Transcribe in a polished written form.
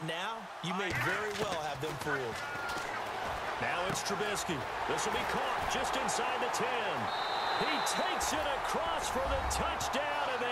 now, you may very well have them fooled. Now it's Trubisky. This will be caught just inside the 10. He takes it across for the touchdown, and